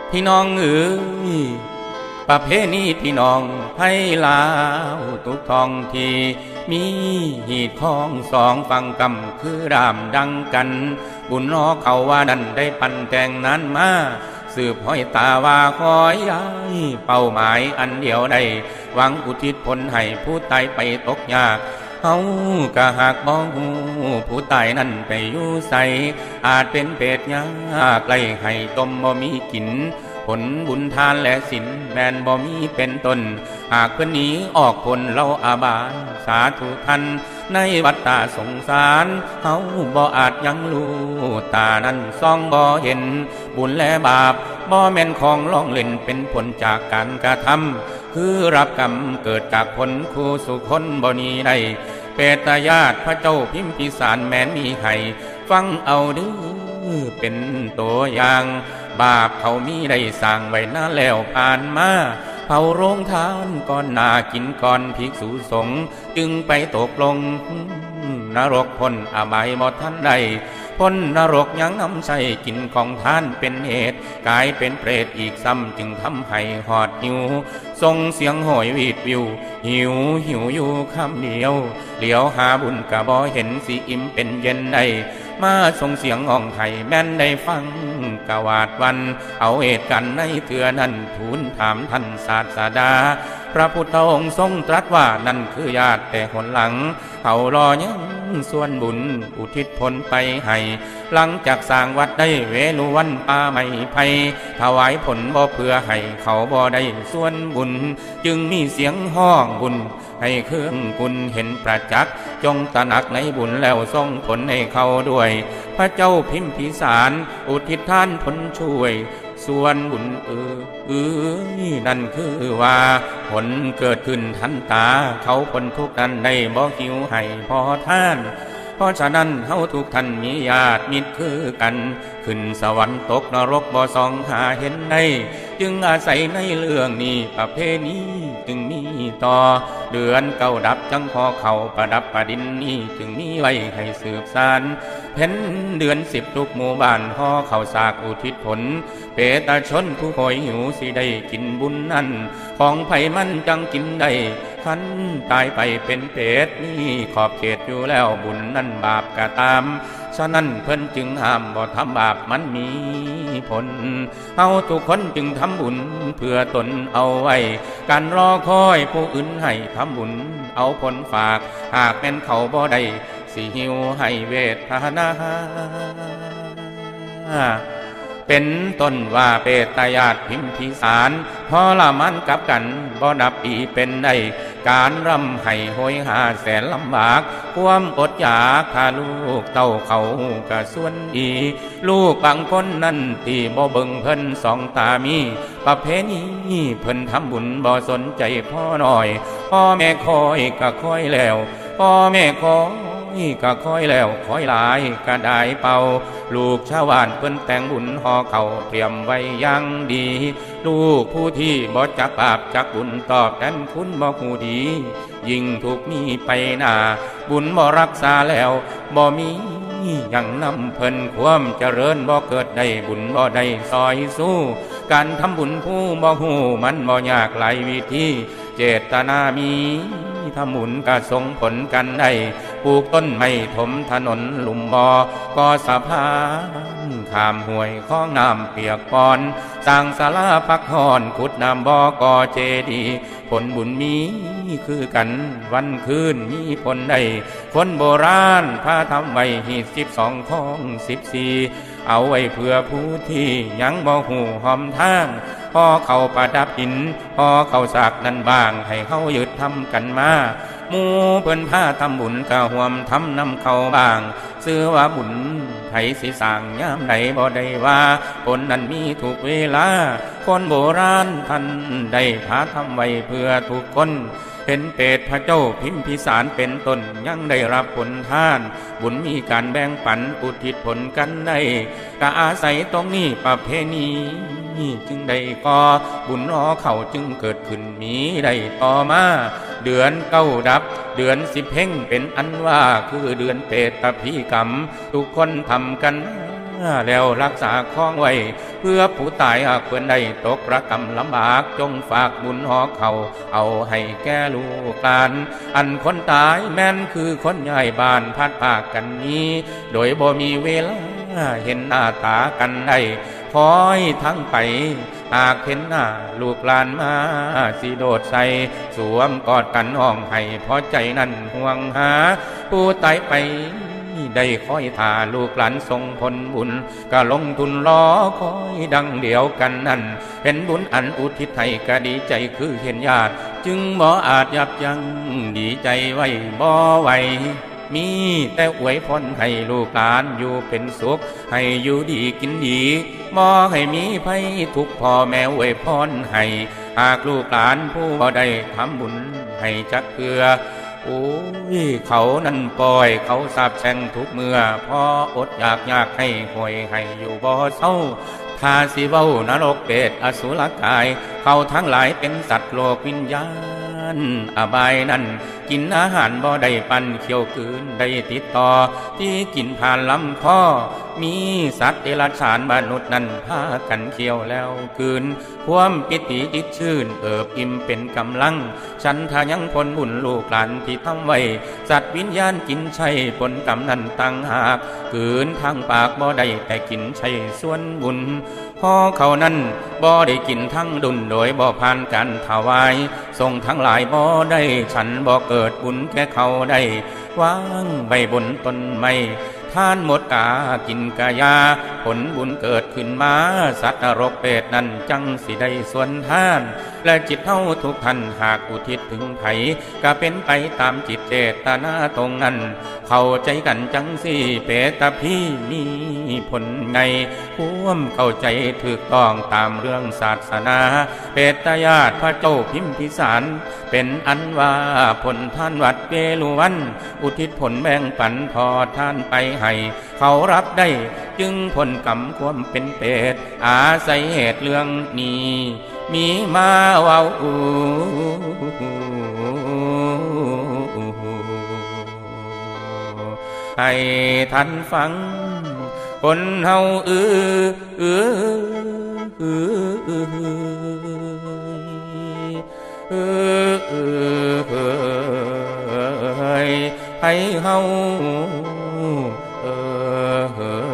พี่น้องเอ๋ยประเพณีพี่น้องไทยลาวทุกท้องที่มีหีดของสองฝั่งกำคือรามดังกันบุญนอเขาว่าดันได้ปันแต่งนั้นมาสืบห้อยตาว่าคอยย้ายเป้าหมายอันเดียวได้หวังอุทิศผลให้ผู้ตายไปตกยากเฮากะหากมองผู้ตายนั้นไปอยู่ใสอาจเป็นเปรตยากไล่ให้ต้มบ่มีกินผลบุญทานและศีลแม่นบ่มีเป็นตนหากเพิ่นหนีออกคนเราอาบายสาธุท่านในวัฏฏะสงสารเฮาบ่อาจยังรู้ตานั้นส่องบ่เห็นบุญและบาปบ่แม่นของล่องเล่นเป็นผลจากการกระทำคือรับกรรมเกิดจากผลคู่สุคนบ่หนีได้เปตญาติพระเจ้าพิมพิสารแม้นมีให้ฟังเอาเด้อเป็นตัวอย่างบาปเขามีได้สร้างไว้นานแล้วผ่านมาเผาโรงทานก่อนนากินก่อนภิกษุสงฆ์จึงไปตกลงนรกพ้นอบายบ่ทันใดพ้นนรกยังนำใช้กินของท่านเป็นเหตุกลายเป็นเปรตอีกซ้ำจึงทำให้หอดหิวส่งเสียงโหยวีดวิวหิวอยู่คำเดียวเหลียวหาบุญกะบ่เห็นสิอิ่มเป็นเย็นได้มาส่งเสียงอ่องไห้แม่นได้ฟังกะวาดวันเอาเหตุกันในเถื่อนั้นทูลถามท่านศาสดาพระพุทธองค์ทรงตรัสว่านั่นคือญาติแต่หนหลังเขารอยังส่วนบุญอุทิศผลไปให้หลังจากสร้างวัดได้เวลุวันป่าไม้ไผ่ถวายผลบ่เพื่อให้เขาบ่ได้ส่วนบุญจึงมีเสียงห้องบุญให้เครื่องกุลเห็นประจักษ์จงตระหนักในบุญแล้วส่งผลให้เขาด้วยพระเจ้าพิมพิสารอุทิศทานผลช่วยส่วนบุญนั่นคือว่าผลเกิดขึ้นทันตาเขาพ้นทุกข์นั้นได้บ่หิวให้พอท่านเพราะฉะนั้นเฮาทุกท่านมีญาติมิตรคือกันขึ้นสวรรค์ตกนรกบ่ส่องหาเห็นได้จึงอาศัยในเรื่องนี้ประเพณีจึงมีต่อเดือนเก้าดับจังพอเขาประดับประดินนี้จึงมีไว้ให้สืบสานเพ็ญเดือน10ทุกหมู่บ้านห่อข้าวสากอุทิศผลเปตชนผู้คอยหิวสิได้กินบุญนั้นของไผมันจังกินได้ขันตายไปเป็นเปรตนี่ขอบเขตอยู่แล้วบุญนั้นบาปก็ตามฉะนั้นเพิ่นจึงห้ามบ่ทำบาปมันมีผลเฮาทุกคนจึงทำบุญเพื่อตนเอาไว้การรอคอยผู้อื่นให้ทำบุญเอาผลฝากหากเป็นเขาบ่ได้สิหิวให้เวทนาเป็นต้นว่าเปตญาติพิมพิสารพอละมันกับกันบ่นับปีเป็นได้การรำให้โหยหาแสนลำบากความอดอยากถ้าลูกเต้าเขากะส่วนดีลูกบางคนนั่นที่บ่เบิ่งเพิ่นสองตามีประเพณีเพิ่นทำบุญบ่สนใจพ่อหน่อยพ่อแม่คอยก็คอยแล้วพ่อแม่คอยก็คอยแล้วคอยหลายก็ได้เป่าลูกชาวบ้านเพิ่นแต่งบุญห่อเขาเตรียมไว้อย่างดีลูกผู้ที่บ่จักบาปจักบุญตอบแทนคุณบ่ฮู้ดียิ่งถูกมีไปหน้าบุญบ่รักษาแล้วบ่มีอย่างนำเพิ่นความเจริญบ่เกิดได้บุญบ่ได้ซอยสู้การทำบุญผู้บ่ฮู้มันบ่ยากหลายวิธีเจตนามีทำบุญก็ส่งผลกันได้ปลูกต้นไม้ถมถนนลุ่มบ่อก่อสะพานข้ามห้วยคลองน้ำเปียกปอนสร้างศาลาพักผ่อนขุดน้ำบ่อก่อเจดีย์ผลบุญมีคือกันวันคืนมีผลได้คนโบราณพาทำไว้หีด12ของ14เอาไว้เพื่อผู้ที่ยังบ่หูหอมทางพอเขาประดับหินพอเขาสากนั้นบางให้เขายึดทำกันมาหมู่เพิ่นพาทำบุญกะห่วมทำนำเขาบางซื้อว่าบุญไผสิสร้างยามใดบ่ได้ว่าคนนั้นมีทุกเวลาคนโบราณท่านได้พาทำไว้เพื่อทุกคนเป็นเปรตพระเจ้าพิมพิสารเป็นต้นยังได้รับผลทานบุญมีการแบ่งปันอุทิศผลกันได้ก็อาศัยตรงนี้ประเพณีจึงได้ก่อบุญน้อเขาจึงเกิดขึ้นมีได้ต่อมาเดือนเก้าดับเดือน10เพ็งเป็นอันว่าคือเดือนเปตพิกรรมทุกคนทำกัน ไแล้วรักษาคล้องไว้เพื่อผู้ตายหากเพื่อนได้ตกระกำลำบากจงฝากบุญหอเขาเอาให้แก่ลูกหลานอันคนตายแม่นคือคนย้ายบ้านพัดภาคกันนี้โดยบ่มีเวลาเห็นหน้าตากันได้คอยทั้งไปหากเห็นหน้าลูกหลานมาสิโดดใส่สวมกอดกันห้องให้พอใจนั่นห่วงหาผู้ตายไปได้คอยท่าลูกหลานทรงผลบุญก็ลงทุนรอคอยดังเดียวกันนั่นเห็นบุญอันอุทิศให้ก็ดีใจคือเห็นญาติจึงบ่อาจยับยั้งดีใจไว้บ่ไหวมีแต่อวยพรให้ลูกหลานอยู่เป็นสุขให้อยู่ดีกินดีบ่ให้มีภัยทุกพ่อแม่อวยพรให้หากลูกหลานผู้บ่ได้ทำบุญให้จักเพื่อโอ้ยเขานั่นปล่อยเขาสาบแช่งทุกเมื่อพออดอยากให้ห่วยให้อยู่บ่เศร้าถ้าสิเว้านรกเปรตอสุรกายเขาทั้งหลายเป็นสัตว์โลกวิญญาณอบายนั่นกินอาหารบ่ได้ปันเคี้ยวคืนได้ติดต่อที่กินผ่านลำคอมีสัตว์เดรัจฉานมนุษย์นั่นพากันเคี้ยวแล้วคืนความปิติจิตชื่นเอิบอิ่มเป็นกำลังฉันทายังผลบุญลูกหลานที่ทำไว้สัตว์วิญญาณกินใช่ผลกรรมนั้นตั้งหากคืนทางปากบ่ได้แต่กินใช่ส่วนบุญพอเขานั้นบ่ได้กินทั้งดุลโดยบ่ผ่านการถวายทรงทั้งหลายบ่ได้ฉันบ่เกิดบุญแก่เขาได้วางใบบนต้นไม้ท่านหมดกากินกายาผลบุญเกิดขึ้นมาสัตว์นรกเปรตนั้นจังสิได้ส่วนท่านและจิตเฮาทุกท่านหากอุทิศถึงไผก็เป็นไปตามจิตเจตนาตรงนั้นเข้าใจกันจังสิเปตพี่มีผลไงร่วมเข้าใจถูกต้องตามเรื่องศาสนาเปตญาติพระเจ้าพิมพิสารเป็นอันว่าผลท่านวัดเวลุวันอุทิศผลแบ่งปันพอท่านไปให้เขารับได้จึงผลกรรมความเป็นเปรตอาศัยเหตุเรื่องนี้มีมาเว้าให้ท่านฟังคนเฮาให้เฮา